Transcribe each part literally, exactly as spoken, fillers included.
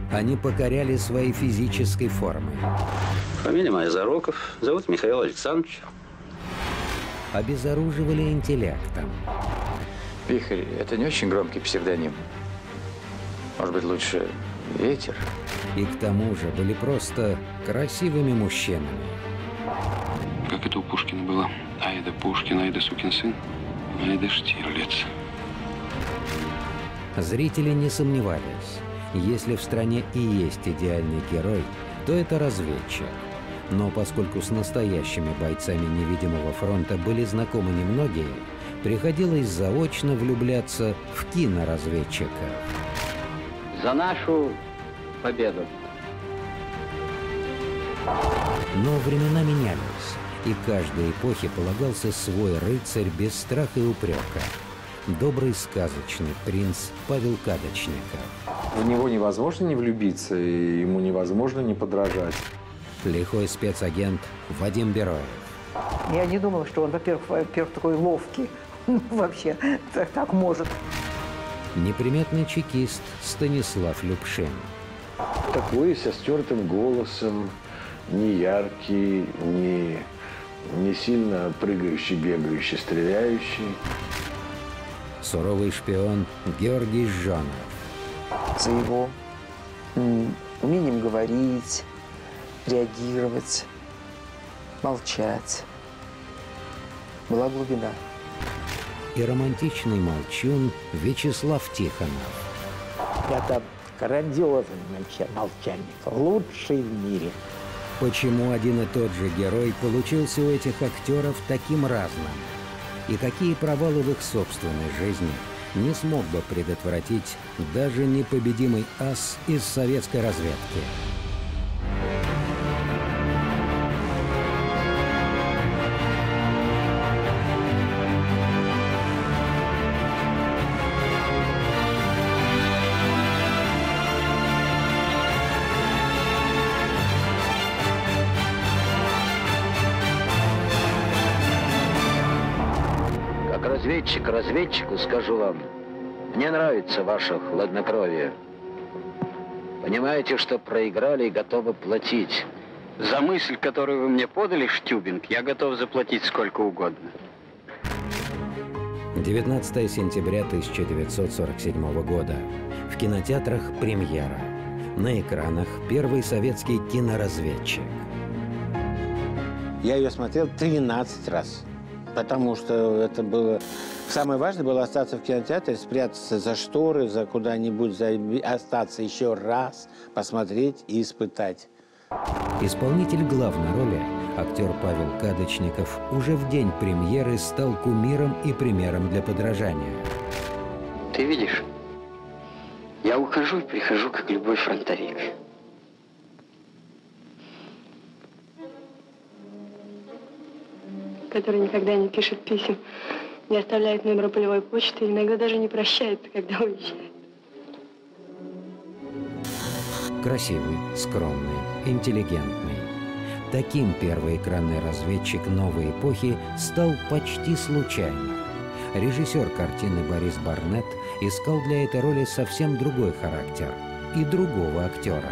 они покоряли своей физической формой. Фамилия моя Зароков, зовут Михаил Александрович. Обезоруживали интеллектом. Вихрь – это не очень громкий псевдоним. Может быть, лучше Ветер? И к тому же были просто красивыми мужчинами. Как это у Пушкина было? Айда Пушкин, айда сукин сын, айда Штирлиц. Зрители не сомневались. Если в стране и есть идеальный герой, то это разведчик. Но поскольку с настоящими бойцами невидимого фронта были знакомы немногие, приходилось заочно влюбляться в киноразведчика. За нашу победу. Но времена менялись, и каждой эпохе полагался свой рыцарь без страха и упрека. Добрый сказочный принц Павел Кадочников. В него невозможно не влюбиться, и ему невозможно не подражать. Лихой спецагент Вадим Бероев. Я не думала, что он, во-первых, во-первых, такой ловкий, вообще так, так может. Неприметный чекист Станислав Любшин. Такой со стертым голосом, не яркий, не, не сильно прыгающий, бегающий, стреляющий. Суровый шпион Георгий Жонов. За его умением говорить, реагировать, молчать была глубина. И романтичный молчун Вячеслав Тихонов. Это грандиозный молчальник, лучший в мире. Почему один и тот же герой получился у этих актеров таким разным? И какие провалы в их собственной жизни не смог бы предотвратить даже непобедимый ас из советской разведки? Разведчик разведчику скажу вам, мне нравится ваше хладнокровие. Понимаете, что проиграли и готовы платить. За мысль, которую вы мне подали, Штюбинг, я готов заплатить сколько угодно. девятнадцатое сентября тысяча девятьсот сорок седьмого года. В кинотеатрах премьера. На экранах первый советский киноразведчик. Я ее смотрел тринадцать раз. Потому что это было... Самое важное было остаться в кинотеатре, спрятаться за шторы, за куда-нибудь, за... остаться еще раз, посмотреть и испытать. Исполнитель главной роли, актер Павел Кадочников, уже в день премьеры стал кумиром и примером для подражания. Ты видишь, я ухожу и прихожу, как любой фронтовик. Который никогда не пишет писем, не оставляет номера полевой почты, иногда даже не прощается, когда уезжает. Красивый, скромный, интеллигентный. Таким первый экранный разведчик новой эпохи стал почти случайно. Режиссер картины Борис Барнетт искал для этой роли совсем другой характер и другого актера.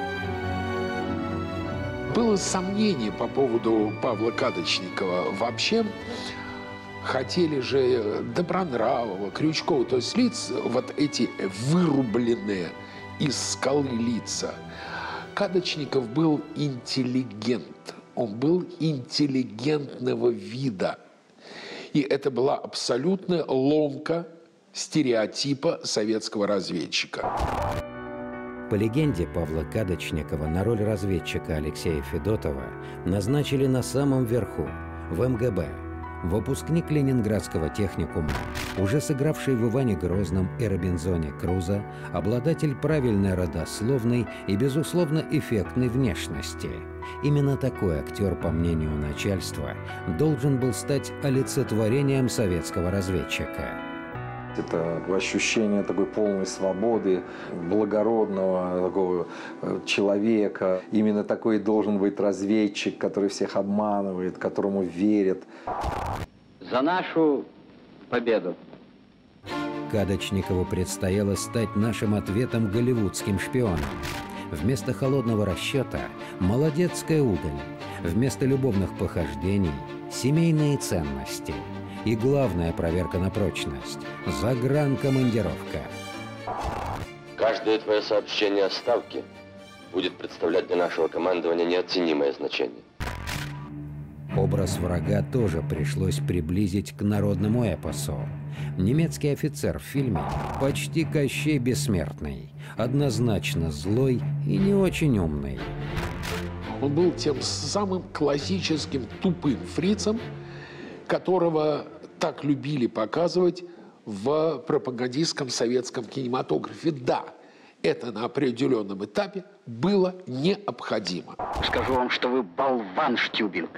Было сомнение по поводу Павла Кадочникова. Вообще хотели же Добронравова, Крючкова, то есть лиц, вот эти вырубленные из скалы лица. Кадочников был интеллигент, он был интеллигентного вида. И это была абсолютная ломка стереотипа советского разведчика. По легенде Павла Кадочникова на роль разведчика Алексея Федотова назначили на самом верху, в эм гэ бэ. Выпускник Ленинградского техникума, уже сыгравший в Иване Грозном и Робинзоне Крузо, обладатель правильной родословной и, безусловно, эффектной внешности. Именно такой актер, по мнению начальства, должен был стать олицетворением советского разведчика. Это ощущение такой полной свободы, благородного такого человека. Именно такой должен быть разведчик, который всех обманывает, которому верят. За нашу победу. Кадочникову предстояло стать нашим ответом голливудским шпионам. Вместо холодного расчета – молодецкая удаль. Вместо любовных похождений – семейные ценности. И главная проверка на прочность – загранкомандировка. Каждое твое сообщение о ставке будет представлять для нашего командования неоценимое значение. Образ врага тоже пришлось приблизить к народному эпосу. Немецкий офицер в фильме почти Кощей Бессмертный, однозначно злой и не очень умный. Он был тем самым классическим тупым фрицем, которого так любили показывать в пропагандистском советском кинематографе. Да, это на определенном этапе было необходимо. Скажу вам, что вы болван, Штюбинг.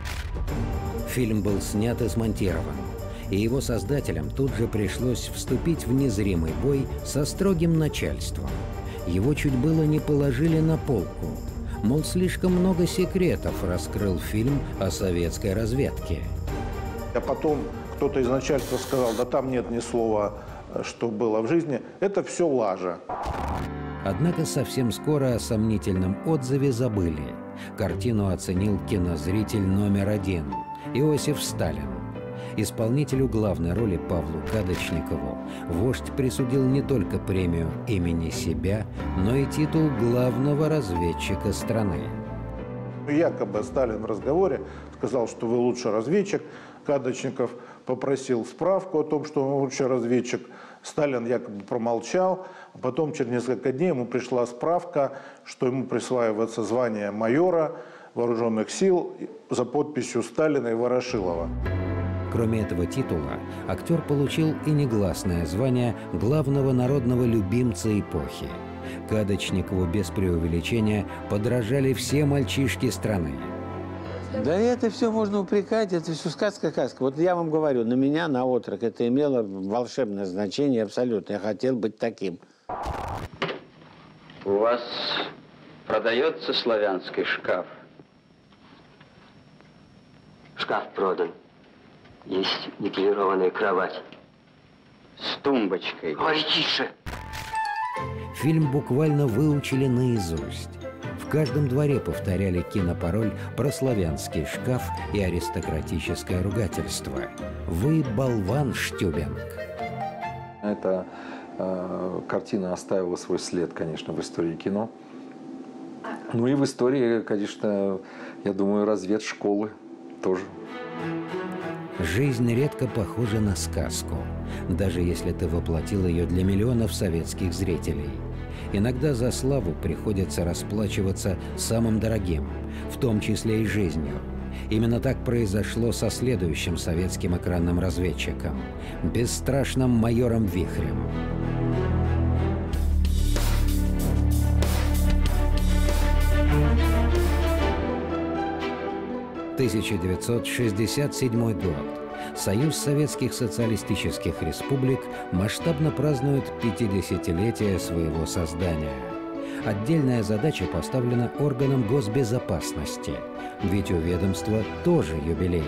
Фильм был снят и смонтирован, и его создателям тут же пришлось вступить в незримый бой со строгим начальством. Его чуть было не положили на полку. Мол, слишком много секретов раскрыл фильм о советской разведке. А потом кто-то из начальства сказал, да там нет ни слова, что было в жизни. Это все лажа. Однако совсем скоро о сомнительном отзыве забыли. Картину оценил кинозритель номер один – Иосиф Сталин. Исполнителю главной роли Павлу Кадочникову вождь присудил не только премию имени себя, но и титул главного разведчика страны. Якобы Сталин в разговоре сказал, что вы лучший разведчик. Кадочников попросил справку о том, что он лучший разведчик. Сталин якобы промолчал. А потом через несколько дней ему пришла справка, что ему присваивается звание майора вооруженных сил за подписью Сталина и Ворошилова. Кроме этого титула, актер получил и негласное звание главного народного любимца эпохи. Кадочникову без преувеличения подражали все мальчишки страны. Да это все можно упрекать, это все сказка-сказка. Вот я вам говорю, на меня, на отрок, это имело волшебное значение абсолютно. Я хотел быть таким. У вас продается славянский шкаф? Шкаф продан. Есть никелированная кровать. С тумбочкой. Говори тише. Фильм буквально выучили наизусть. В каждом дворе повторяли кинопароль про славянский шкаф и аристократическое ругательство. «Вы болван, Штюбинг». Эта э, картина оставила свой след, конечно, в истории кино. Ну и в истории, конечно, я думаю, разведшколы тоже. Жизнь редко похожа на сказку, даже если ты воплотил ее для миллионов советских зрителей. Иногда за славу приходится расплачиваться самым дорогим, в том числе и жизнью. Именно так произошло со следующим советским экранным разведчиком – бесстрашным майором Вихрем. тысяча девятьсот шестьдесят седьмой год. Союз Советских Социалистических Республик масштабно празднует пятидесятилетие своего создания. Отдельная задача поставлена органам госбезопасности, ведь у ведомства тоже юбилей.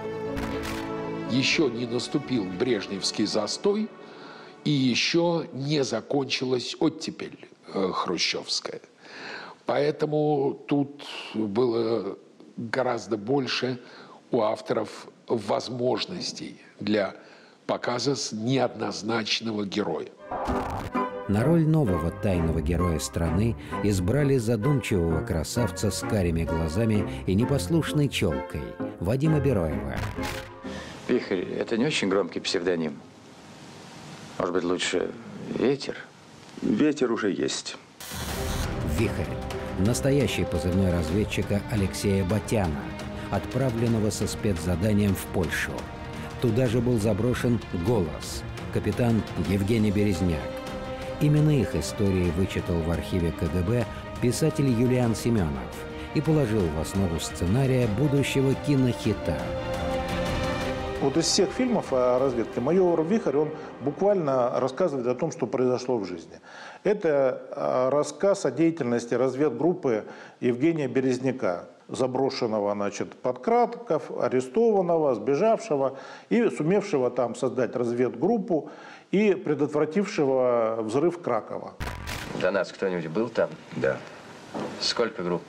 Еще не наступил брежневский застой, и еще не закончилась оттепель э, хрущевская. Поэтому тут было гораздо больше у авторов возможностей для показа неоднозначного героя. На роль нового тайного героя страны избрали задумчивого красавца с карими глазами и непослушной челкой Вадима Бероева. Вихрь – это не очень громкий псевдоним. Может быть, лучше ветер? Ветер уже есть. Вихрь – настоящий позывной разведчика Алексея Батяна, отправленного со спецзаданием в Польшу. Туда же был заброшен «Голос», капитан Евгений Березняк. Именно их истории вычитал в архиве ка гэ бэ писатель Юлиан Семенов и положил в основу сценария будущего кинохита. Вот из всех фильмов о разведке «Майор Вихрь» он буквально рассказывает о том, что произошло в жизни. Это рассказ о деятельности разведгруппы Евгения Березняка, заброшенного, значит, под Краков, арестованного, сбежавшего и сумевшего там создать разведгруппу и предотвратившего взрыв Кракова. До нас кто-нибудь был там? Да. Сколько групп?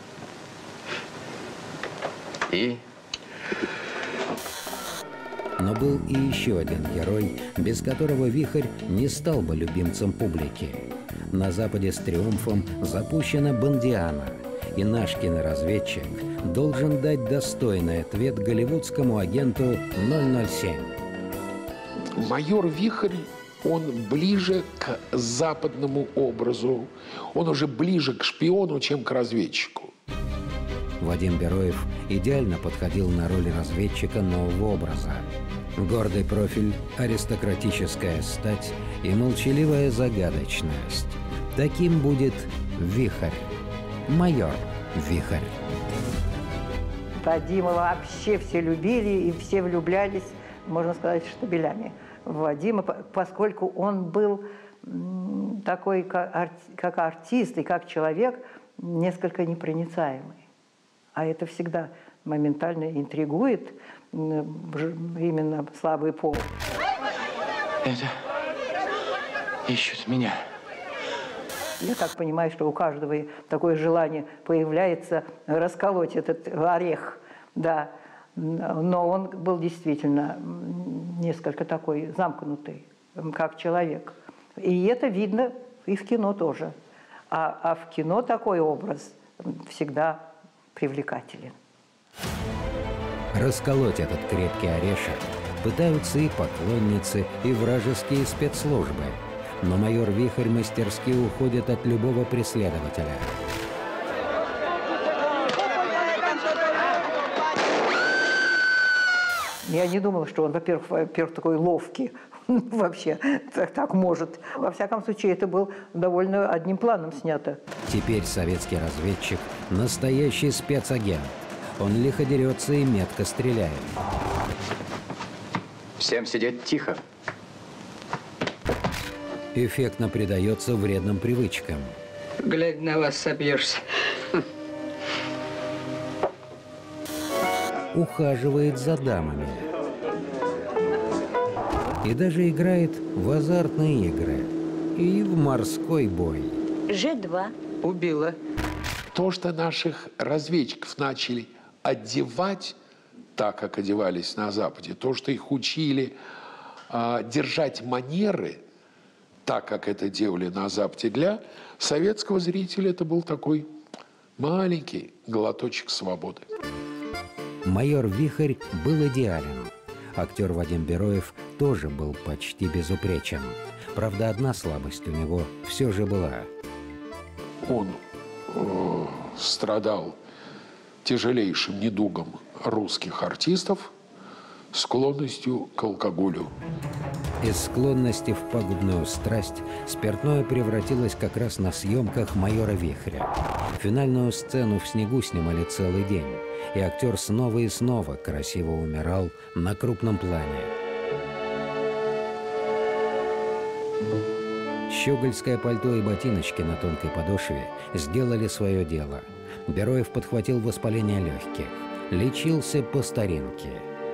И? Но был и еще один герой, без которого Вихрь не стал бы любимцем публики. На Западе с триумфом запущена «Бондиана», и наш киноразведчик должен дать достойный ответ голливудскому агенту ноль ноль семь. Майор Вихрь, он ближе к западному образу, он уже ближе к шпиону, чем к разведчику. Вадим Бероев идеально подходил на роль разведчика нового образа. Гордый профиль, аристократическая стать и молчаливая загадочность. Таким будет Вихрь. Майор Вихрь. Вадима вообще все любили и все влюблялись, можно сказать, штабелями в Вадима, поскольку он был такой, как артист и как человек, несколько непроницаемый. А это всегда моментально интригует именно слабый пол. Это ищут меня. Я так понимаю, что у каждого такое желание появляется расколоть этот орех, да. Но он был действительно несколько такой замкнутый, как человек. И это видно и в кино тоже. А, а в кино такой образ всегда привлекателен. Расколоть этот крепкий орешек пытаются и поклонницы, и вражеские спецслужбы. Но майор Вихрь мастерски уходит от любого преследователя. Я не думала, что он, во-первых, во-первых, такой ловкий вообще, так, так может. Во всяком случае, это был довольно одним планом снято. Теперь советский разведчик – настоящий спецагент. Он лихо дерется и метко стреляет. Всем сидеть тихо. Эффектно предается вредным привычкам. Глядя на вас, собьешься. Ухаживает за дамами. И даже играет в азартные игры. И в морской бой. Ж два. Убила. То, что наших разведчиков начали одевать так, как одевались на Западе, то, что их учили а, держать манеры так, как это делали на Западе, для советского зрителя это был такой маленький глоточек свободы. Майор Вихрь был идеален. Актер Вадим Бероев тоже был почти безупречен. Правда, одна слабость у него все же была. Он э, страдал тяжелейшим недугом русских артистов, склонностью к алкоголю. Из склонности в пагубную страсть спиртное превратилось как раз на съемках майора Вихря. Финальную сцену в снегу снимали целый день, и актер снова и снова красиво умирал на крупном плане. Щегольское пальто и ботиночки на тонкой подошве сделали свое дело. Бероев подхватил воспаление легких, лечился по старинке.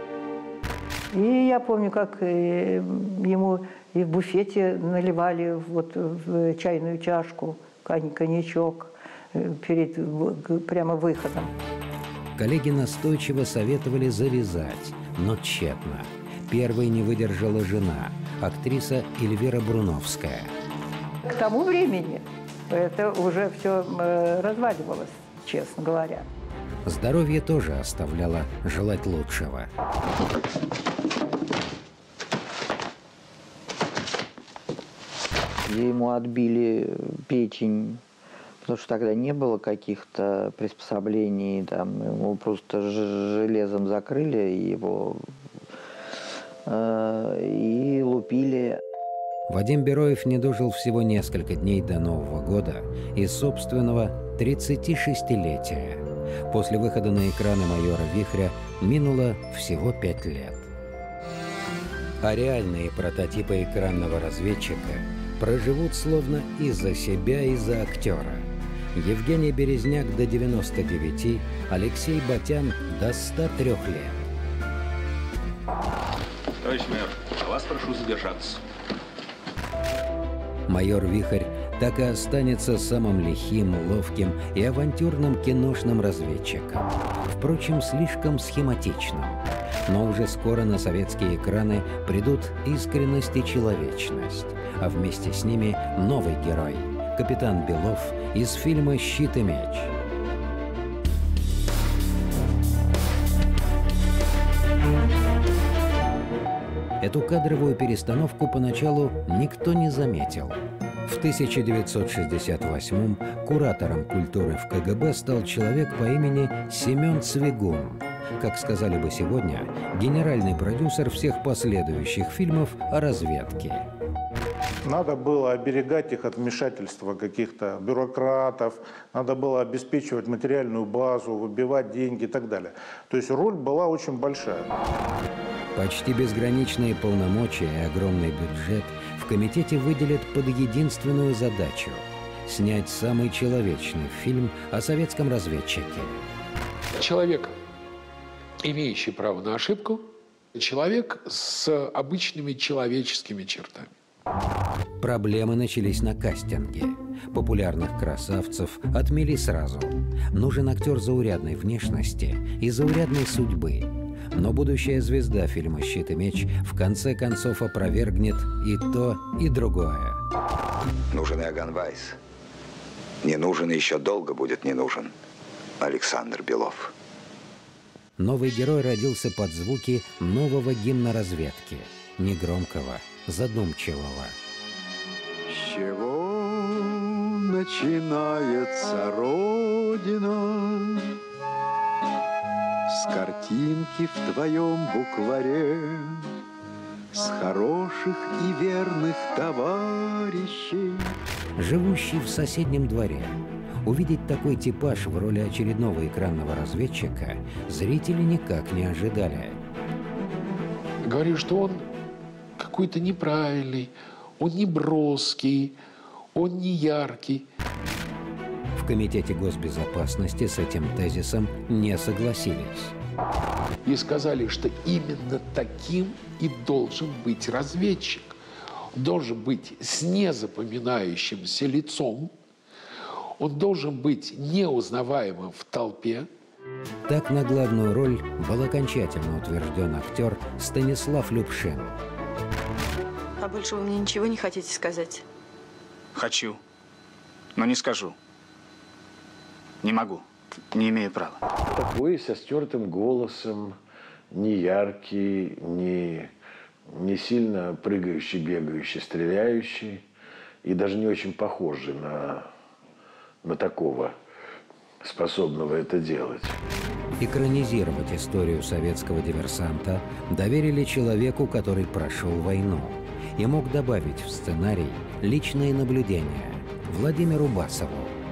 И я помню, как ему и в буфете наливали вот в чайную чашку коньячок перед прямо выходом. Коллеги настойчиво советовали завязать, но тщетно. Первой не выдержала жена, актриса Эльвира Бруновская. К тому времени это уже все разваливалось, честно говоря. Здоровье тоже оставляло желать лучшего. Ему отбили печень, потому что тогда не было каких-то приспособлений, там, ему просто железом закрыли его э, и лупили. Вадим Бероев не дожил всего несколько дней до Нового года и собственного тридцатишестилетия. После выхода на экраны майора Вихря минуло всего пять лет. А реальные прототипы экранного разведчика проживут словно и за себя, и за актера. Евгений Березняк до девяноста девяти, Алексей Батян до ста трёх лет. Товарищ майор, вас прошу задержаться. Майор Вихрь так и останется самым лихим, ловким и авантюрным киношным разведчиком. Впрочем, слишком схематичным. Но уже скоро на советские экраны придут искренность и человечность, а вместе с ними новый герой – капитан Белов из фильма «Щит и меч». Эту кадровую перестановку поначалу никто не заметил. В тысяча девятьсот шестьдесят восьмом куратором культуры в ка гэ бэ стал человек по имени Семен Цвигун. Как сказали бы сегодня, генеральный продюсер всех последующих фильмов о разведке. Надо было оберегать их от вмешательства каких-то бюрократов, надо было обеспечивать материальную базу, выбивать деньги и так далее. То есть роль была очень большая. Почти безграничные полномочия и огромный бюджет в комитете выделят под единственную задачу – снять самый человечный фильм о советском разведчике. Человек, имеющий право на ошибку, человек с обычными человеческими чертами. Проблемы начались на кастинге. Популярных красавцев отмели сразу. Нужен актер заурядной внешности и заурядной судьбы. Но будущая звезда фильма «Щит и меч» в конце концов опровергнет и то, и другое. Нужен Иоганн Вайс. Не нужен и еще долго будет не нужен Александр Белов. Новый герой родился под звуки нового гимна разведки. Негромкого, задумчивого. С чего начинается Родина? С картинки в твоем букваре, с хороших и верных товарищей. Живущий в соседнем дворе. Увидеть такой типаж в роли очередного экранного разведчика зрители никак не ожидали. Говорю, что он какой-то неправильный, он не броский, он не яркий. В Комитете госбезопасности с этим тезисом не согласились. И сказали, что именно таким и должен быть разведчик. Он должен быть с незапоминающимся лицом, он должен быть неузнаваемым в толпе. Так на главную роль был окончательно утвержден актер Станислав Любшин. А больше вы мне ничего не хотите сказать? Хочу, но не скажу. Не могу, не имею права. Такой со стертым голосом, не яркий, не, не сильно прыгающий, бегающий, стреляющий. И даже не очень похожий на, на такого, способного это делать. Экранизировать историю советского диверсанта доверили человеку, который прошел войну и мог добавить в сценарий личные наблюдения – Владимиру Басову.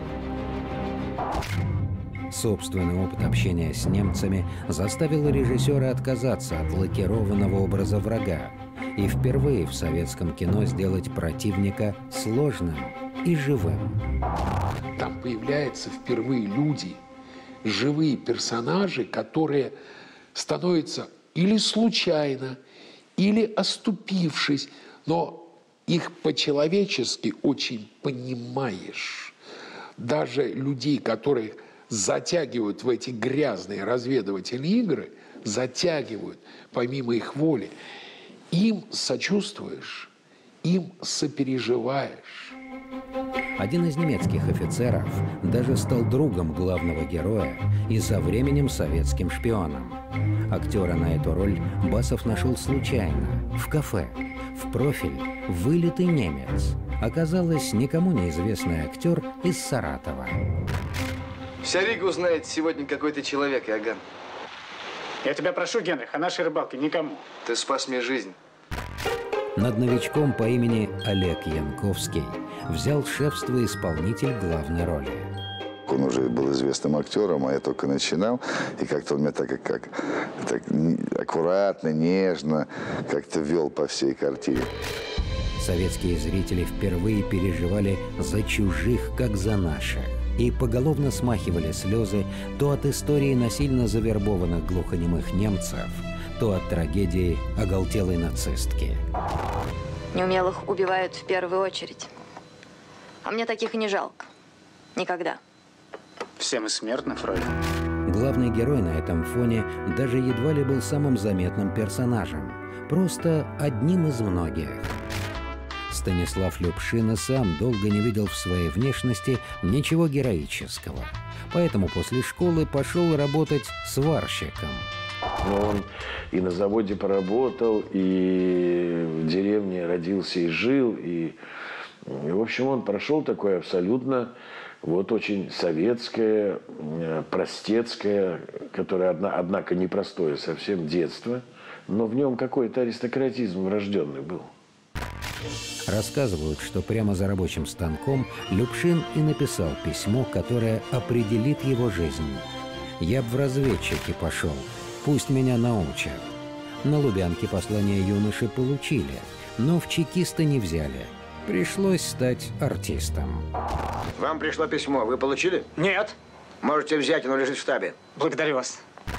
Собственный опыт общения с немцами заставил режиссера отказаться от лакированного образа врага и впервые в советском кино сделать противника сложным и живым. Там появляются впервые люди, живые персонажи, которые становятся или случайно, или оступившись, но их по-человечески очень понимаешь. Даже людей, которых затягивают в эти грязные разведывательные игры, затягивают помимо их воли, им сочувствуешь, им сопереживаешь. Один из немецких офицеров даже стал другом главного героя и со временем советским шпионом. Актера на эту роль Басов нашел случайно, в кафе. В профиль вылитый немец. Оказалось, никому неизвестный актер из Саратова. Вся Рига узнает сегодня какой-то человек, Иоганн. Я тебя прошу, Генрих, о нашей рыбалке никому. Ты спас мне жизнь. Над новичком по имени Олег Янковский взял шефство исполнитель главной роли. Он уже был известным актером, а я только начинал. И как-то он меня так, как, как, так аккуратно, нежно как-то вел по всей картине. Советские зрители впервые переживали за чужих, как за наших. И поголовно смахивали слезы то от истории насильно завербованных глухонемых немцев, то от трагедии оголтелой нацистки. Неумелых убивают в первую очередь. А мне таких и не жалко. Никогда. Все мы смертны, фройлян. Главный герой на этом фоне даже едва ли был самым заметным персонажем. Просто одним из многих. Станислав Любшин и сам долго не видел в своей внешности ничего героического. Поэтому после школы пошел работать сварщиком. Но он и на заводе поработал, и в деревне родился и жил. И, и в общем, он прошел такое абсолютно вот очень советское, простецкое, которое, однако, непростое совсем детство. Но в нем какой-то аристократизм врожденный был. Рассказывают, что прямо за рабочим станком Любшин и написал письмо, которое определит его жизнь. «Я б в разведчики пошел, пусть меня научат». На Лубянке послание юноши получили, но в чекисты не взяли. Пришлось стать артистом. Вам пришло письмо, вы получили? Нет. Можете взять, оно лежит в штабе. Благодарю вас.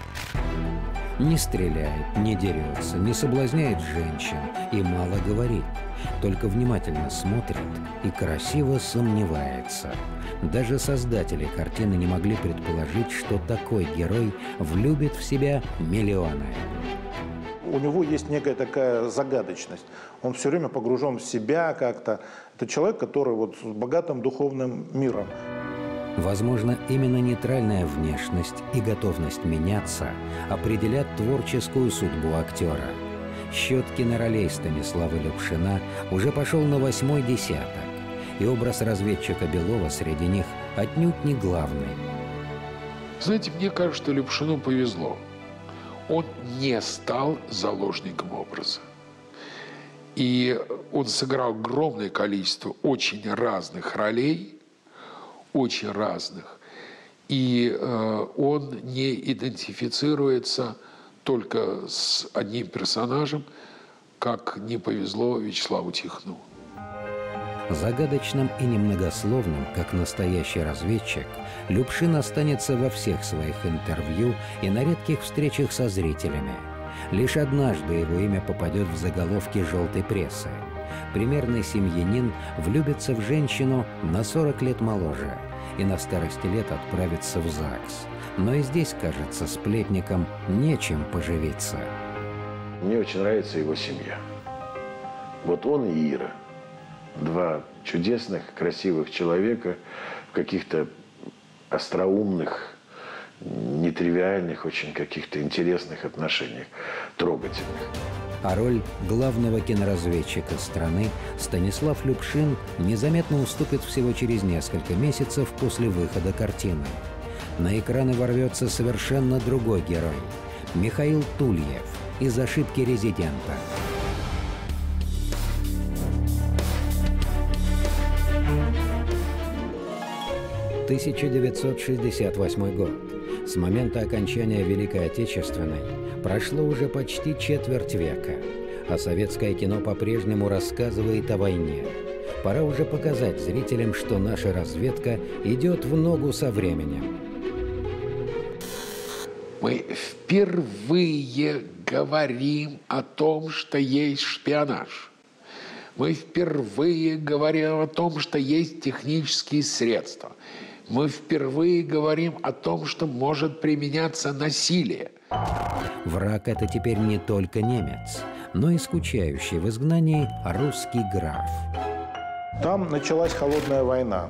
Не стреляет, не дерется, не соблазняет женщин и мало говорит. Только внимательно смотрит и красиво сомневается. Даже создатели картины не могли предположить, что такой герой влюбит в себя миллионы. У него есть некая такая загадочность. Он все время погружен в себя как-то. Это человек, который вот с богатым духовным миром. Возможно, именно нейтральная внешность и готовность меняться определят творческую судьбу актера. Счет киноролей Станислава Любшина уже пошел на восьмой десяток, и образ разведчика Белова среди них отнюдь не главный. Знаете, мне кажется, что Любшину повезло. Он не стал заложником образа. И он сыграл огромное количество очень разных ролей, очень разных. И э, он не идентифицируется только с одним персонажем, как не повезло Вячеславу Тихонову. Загадочным и немногословным, как настоящий разведчик, Любшин останется во всех своих интервью и на редких встречах со зрителями. Лишь однажды его имя попадет в заголовки желтой прессы. Примерный семьянин влюбится в женщину на сорок лет моложе и на старости лет отправится в ЗАГС. Но и здесь, кажется, сплетникам нечем поживиться. Мне очень нравится его семья. Вот он и Ира. Два чудесных, красивых человека в каких-то остроумных, нетривиальных, очень каких-то интересных отношениях, трогательных. А роль главного киноразведчика страны Станислав Любшин незаметно уступит всего через несколько месяцев после выхода картины. На экраны ворвется совершенно другой герой – Михаил Тульев из «Ошибки резидента». тысяча девятьсот шестьдесят восьмой год. С момента окончания Великой Отечественной прошло уже почти четверть века, а советское кино по-прежнему рассказывает о войне. Пора уже показать зрителям, что наша разведка идет в ногу со временем. Мы впервые говорим о том, что есть шпионаж. Мы впервые говорим о том, что есть технические средства. Мы впервые говорим о том, что может применяться насилие. Враг – это теперь не только немец, но и скучающий в изгнании русский граф. Там началась холодная война,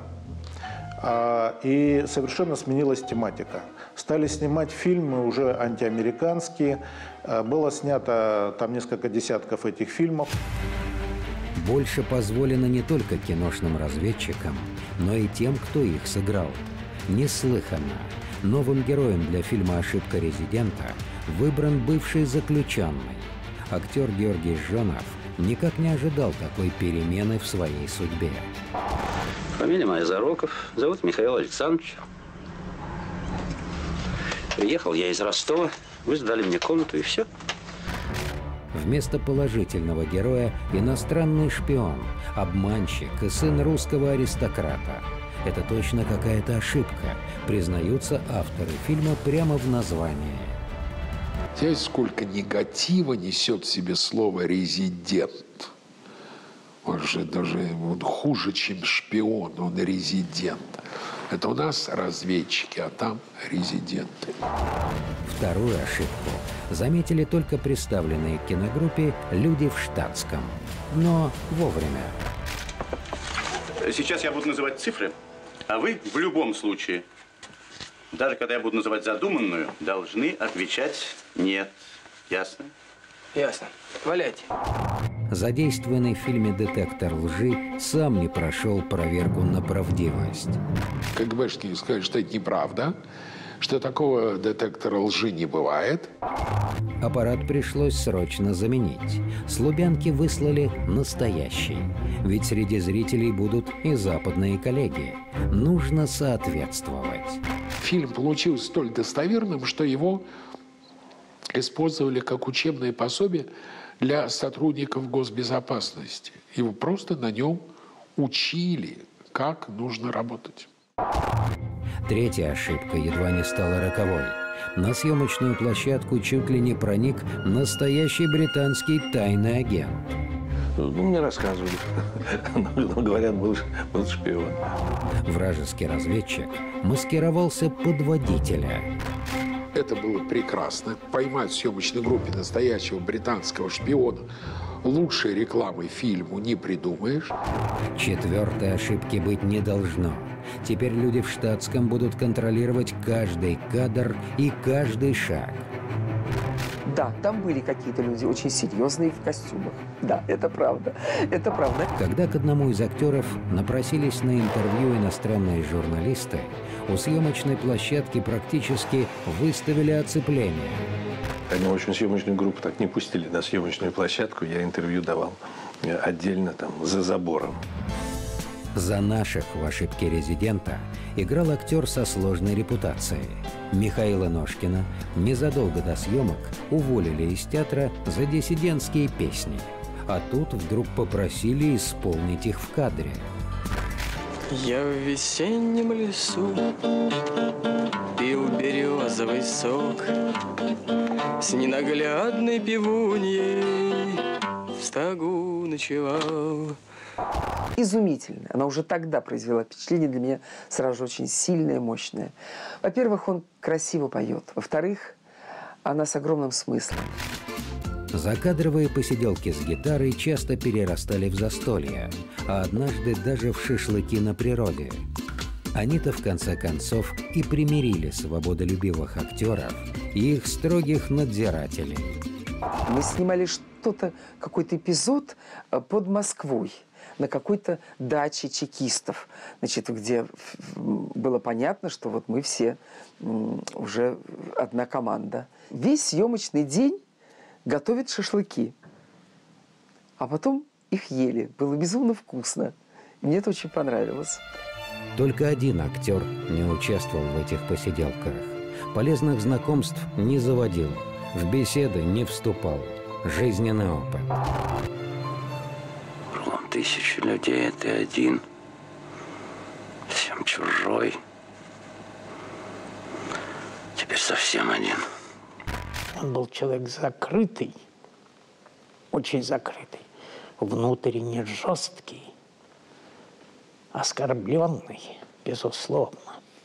и совершенно сменилась тематика. Стали снимать фильмы уже антиамериканские. Было снято там несколько десятков этих фильмов. Больше позволено не только киношным разведчикам, но и тем, кто их сыграл. Неслыханно. Новым героем для фильма «Ошибка резидента» выбран бывший заключенный. Актер Георгий Жонов никак не ожидал такой перемены в своей судьбе. Фамилия моя Зароков, зовут Михаил Александрович. Приехал я из Ростова, вы сдали мне комнату и все. Вместо положительного героя иностранный шпион, обманщик и сын русского аристократа. Это точно какая-то ошибка, признаются авторы фильма прямо в названии. Знаете, сколько негатива несет в себе слово «резидент». Он же даже он хуже, чем шпион, он резидент. Это у нас разведчики, а там резиденты. Вторую ошибку заметили только представленные к киногруппе люди в штатском. Но вовремя. Сейчас я буду называть цифры, а вы в любом случае, даже когда я буду называть задуманную, должны отвечать «нет». Ясно? Ясно. Валяйте. Задействованный в фильме «Детектор лжи» сам не прошел проверку на правдивость. КГБшники сказали, что это неправда, что такого детектора лжи не бывает. Аппарат пришлось срочно заменить. С Лубянки выслали настоящий. Ведь среди зрителей будут и западные коллеги. Нужно соответствовать. Фильм получился столь достоверным, что его использовали как учебное пособие для сотрудников госбезопасности. Его просто на нем учили, как нужно работать. Третья ошибка едва не стала роковой. На съемочную площадку чуть ли не проник настоящий британский тайный агент. Ну, мне рассказывали. Говорят, был, был шпион. Вражеский разведчик маскировался под водителя. Это было прекрасно. Поймать в съемочной группе настоящего британского шпиона лучшей рекламы фильму не придумаешь. Четвертой ошибки быть не должно. Теперь люди в штатском будут контролировать каждый кадр и каждый шаг. Да, там были какие-то люди очень серьезные в костюмах. Да, это правда. Это правда. Когда к одному из актеров напросились на интервью иностранные журналисты, у съемочной площадки практически выставили оцепление. Они очень съемочную группу так не пустили на съемочную площадку. Я интервью давал отдельно там за забором. За наших в ошибке резидента играл актер со сложной репутацией. Михаила Ножкина незадолго до съемок уволили из театра за диссидентские песни. А тут вдруг попросили исполнить их в кадре. Я в весеннем лесу пил березовый сок с ненаглядной пивуньей в стогу ночевал. Изумительно. Она уже тогда произвела впечатление для меня сразу же очень сильное, мощное. Во-первых, он красиво поет. Во-вторых, она с огромным смыслом. Закадровые посиделки с гитарой часто перерастали в застолья, а однажды даже в шашлыки на природе. Они-то в конце концов и примирили свободолюбивых актеров и их строгих надзирателей. Мы снимали что-то, какой-то эпизод под Москвой, на какой-то даче чекистов, значит, где было понятно, что вот мы все уже одна команда. Весь съемочный день готовят шашлыки, а потом их ели. Было безумно вкусно. И мне это очень понравилось. Только один актер не участвовал в этих посиделках. Полезных знакомств не заводил, в беседы не вступал. Жизненный опыт. Кругом тысячи людей, а ты один. Всем чужой. Теперь совсем один. Он был человек закрытый, очень закрытый, внутренне жесткий, оскорбленный, безусловно.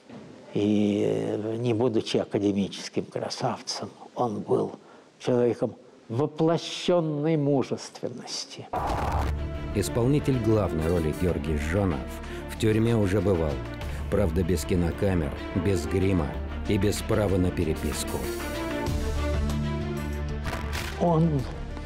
И не будучи академическим красавцем, он был человеком воплощенной мужественности. Исполнитель главной роли Георгий Жонов в тюрьме уже бывал. Правда, без кинокамер, без грима и без права на переписку. Он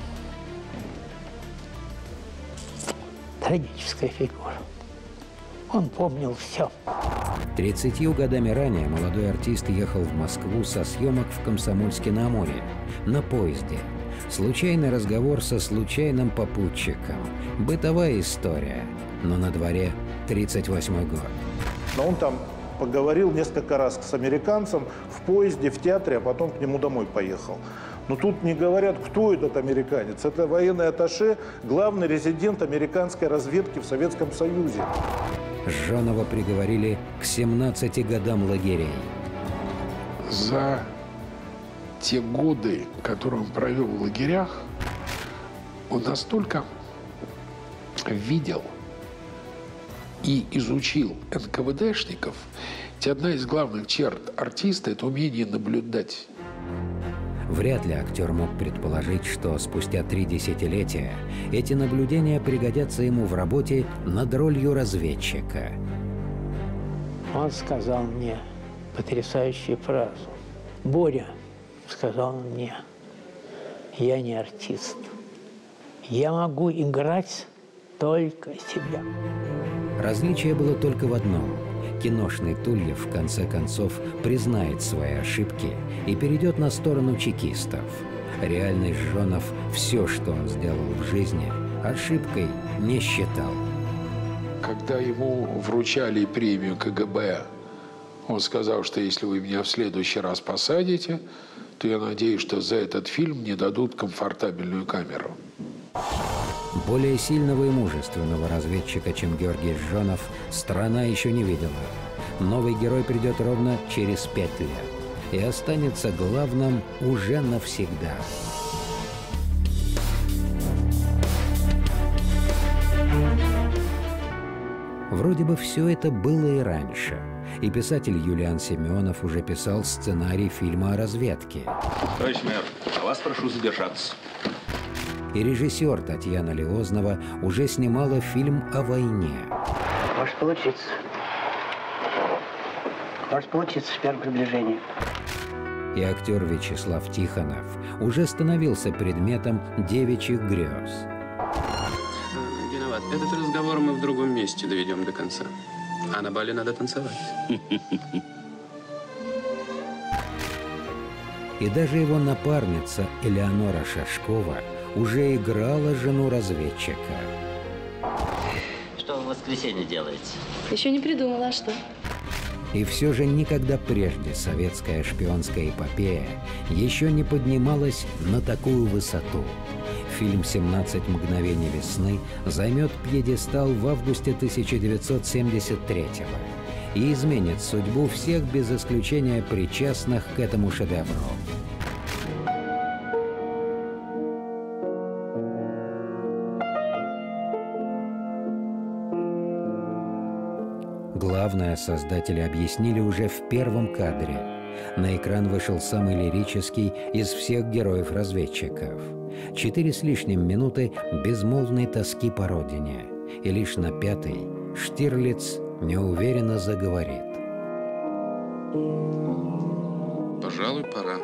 трагическая фигура. Он помнил все. Тридцатью годами ранее молодой артист ехал в Москву со съемок в Комсомольске-на-Амуре на поезде. Случайный разговор со случайным попутчиком. Бытовая история. Но на дворе тридцать восьмой год. Но он там поговорил несколько раз с американцем в поезде, в театре, а потом к нему домой поехал. Но тут не говорят, кто этот американец. Это военный атташе, главный резидент американской разведки в Советском Союзе. Жонова приговорили к семнадцати годам лагерей. За те годы, которые он провел в лагерях, он настолько видел и изучил эн ка вэ дэшников, ведь одна из главных черт артиста – это умение наблюдать. Вряд ли актер мог предположить, что спустя три десятилетия эти наблюдения пригодятся ему в работе над ролью разведчика. Он сказал мне потрясающую фразу. «Боря», — сказал он мне, — «я не артист. Я могу играть только себя». Различие было только в одном. Киношный Тульев в конце концов признает свои ошибки и перейдет на сторону чекистов. Реальный Жжонов все, что он сделал в жизни, ошибкой не считал. Когда ему вручали премию ка гэ бэ, он сказал, что если вы меня в следующий раз посадите, то я надеюсь, что за этот фильм мне дадут комфортабельную камеру. Более сильного и мужественного разведчика, чем Георгий Жжонов, страна еще не видела. Новый герой придет ровно через пять лет и останется главным уже навсегда. Вроде бы все это было и раньше. И писатель Юлиан Семенов уже писал сценарий фильма о разведке. Товарищ мэр, а вас прошу задержаться. И режиссер Татьяна Лиознова уже снимала фильм о войне. Может получиться. Может получиться в первом приближении. И актер Вячеслав Тихонов уже становился предметом девичьих грез. Виноват. Этот разговор мы в другом месте доведем до конца. А на бале надо танцевать. И даже его напарница Элеонора Шашкова уже играла жену разведчика. Что вы в воскресенье делаете? Еще не придумала, а что? И все же никогда прежде советская шпионская эпопея еще не поднималась на такую высоту. Фильм «семнадцать мгновений весны» займет пьедестал в августе тысяча девятьсот семьдесят третьего и изменит судьбу всех без исключения причастных к этому шедевру. Главное создатели объяснили уже в первом кадре. На экран вышел самый лирический из всех героев-разведчиков. Четыре с лишним минуты безмолвной тоски по родине. И лишь на пятой Штирлиц неуверенно заговорит. Пожалуй, пора.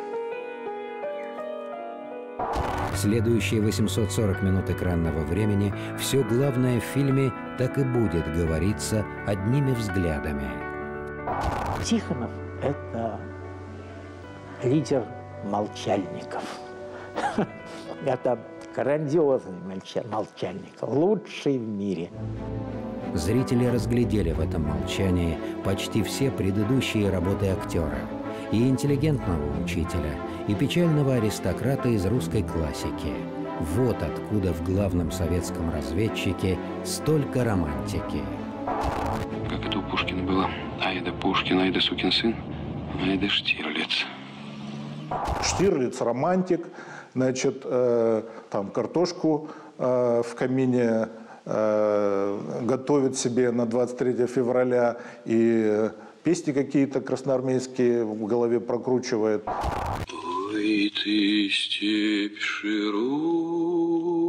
Следующие восемьсот сорок минут экранного времени все главное в фильме так и будет говориться одними взглядами. Тихонов – это лидер молчальников. Это грандиозный молчальник, лучший в мире. Зрители разглядели в этом молчании почти все предыдущие работы актера. И интеллигентного учителя, и печального аристократа из русской классики. Вот откуда в главном советском разведчике столько романтики. Как это у Пушкина было? Ай да Пушкин, ай да сукин сын, ай да Штирлиц. Штирлиц романтик, значит, э, там картошку э, в камине э, готовит себе на двадцать третье февраля и песни какие-то красноармейские в голове прокручивает. Ой, ты степь широкая.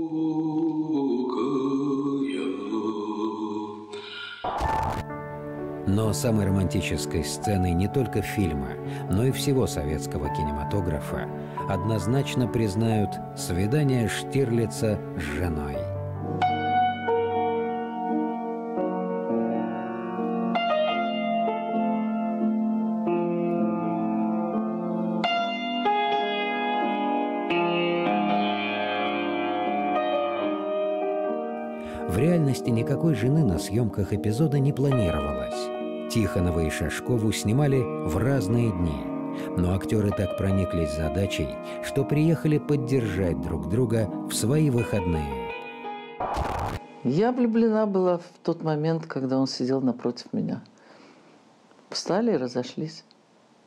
Но самой романтической сценой не только фильма, но и всего советского кинематографа однозначно признают свидание Штирлица с женой. В реальности никакой жены на съемках эпизода не планировалось. Тихонова и Шашкову снимали в разные дни. Но актеры так прониклись задачей, что приехали поддержать друг друга в свои выходные. Я влюблена была в тот момент, когда он сидел напротив меня. Встали и разошлись.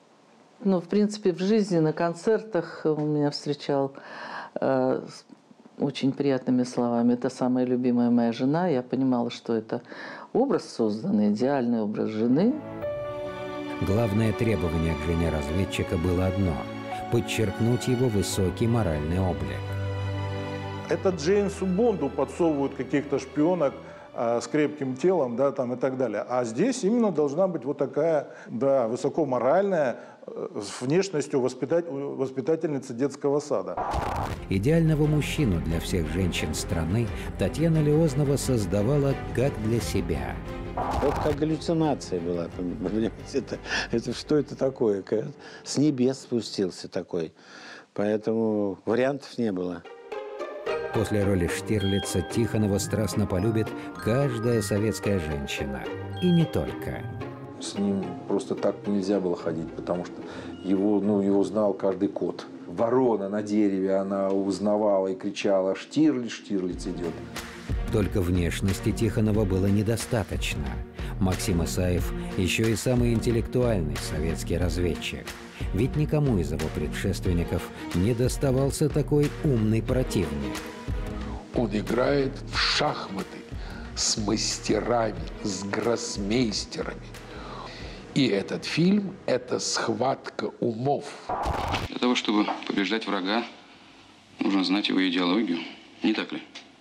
Ну, в принципе, в жизни, на концертах он меня встречал. очень приятными словами. Это самая любимая моя жена. Я понимала, что это образ созданный, идеальный образ жены. Главное требование к жене разведчика было одно – подчеркнуть его высокий моральный облик. Это Джеймсу Бонду подсовывают каких-то шпионок а, с крепким телом, да, там и так далее. А здесь именно должна быть вот такая, да, высокоморальная, с внешностью воспитать, воспитательница детского сада. Идеального мужчину для всех женщин страны Татьяна Лиознова создавала как для себя. Это как галлюцинация была, понимаете? Это, это что это такое? Как с небес спустился такой. Поэтому вариантов не было. После роли Штирлица Тихонова страстно полюбит каждая советская женщина. И не только. С ним просто так нельзя было ходить, потому что его, ну, его знал каждый кот. Ворона на дереве, она узнавала и кричала: «Штирлиц, Штирлиц идет». Только внешности Тихонова было недостаточно. Максим Исаев еще и самый интеллектуальный советский разведчик. Ведь никому из его предшественников не доставался такой умный противник. Он играет в шахматы с мастерами, с гроссмейстерами. И этот фильм – это схватка умов. Для того, чтобы побеждать врага, нужно знать его идеологию. Не так ли?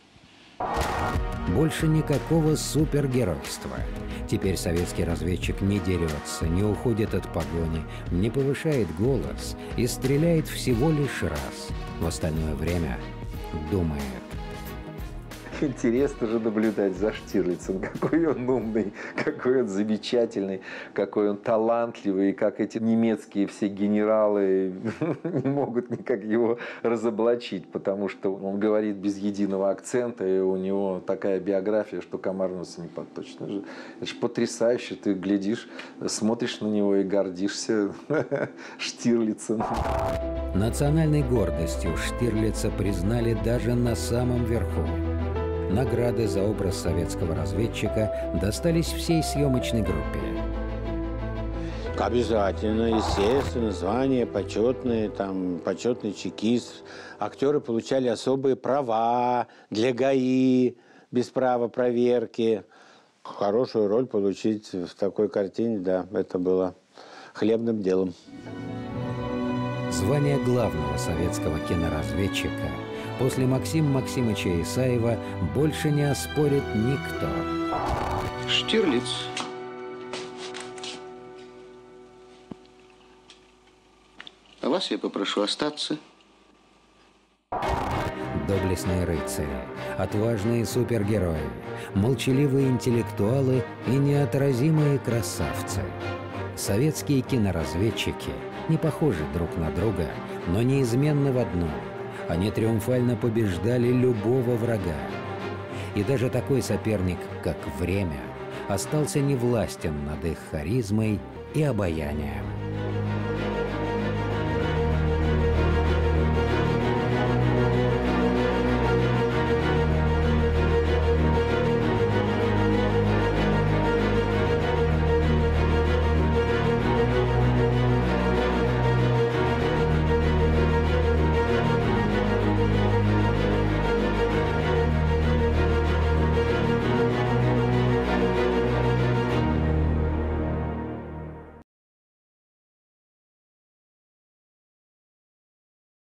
Больше никакого супергеройства. Теперь советский разведчик не дерется, не уходит от погони, не повышает голос и стреляет всего лишь раз. В остальное время думает. Интересно же наблюдать за Штирлицем, какой он умный, какой он замечательный, какой он талантливый, и как эти немецкие все генералы не могут никак его разоблачить, потому что он говорит без единого акцента, и у него такая биография, что комар носа не подточит. Это же, это же потрясающе, ты глядишь, смотришь на него и гордишься Штирлицем. Национальной гордостью Штирлица признали даже на самом верху. Награды за образ советского разведчика достались всей съемочной группе. Обязательно, естественно, звания почетные, там, почетный чекист. Актеры получали особые права для ГАИ, без права проверки. Хорошую роль получить в такой картине, да, это было хлебным делом. Звание главного советского киноразведчика после Максима Максимовича Исаева больше не оспорит никто. Штирлиц. А вас я попрошу остаться. Доблестные рыцари, отважные супергерои, молчаливые интеллектуалы и неотразимые красавцы. Советские киноразведчики не похожи друг на друга, но неизменны в одном. Они триумфально побеждали любого врага. И даже такой соперник, как время, остался невластен над их харизмой и обаянием.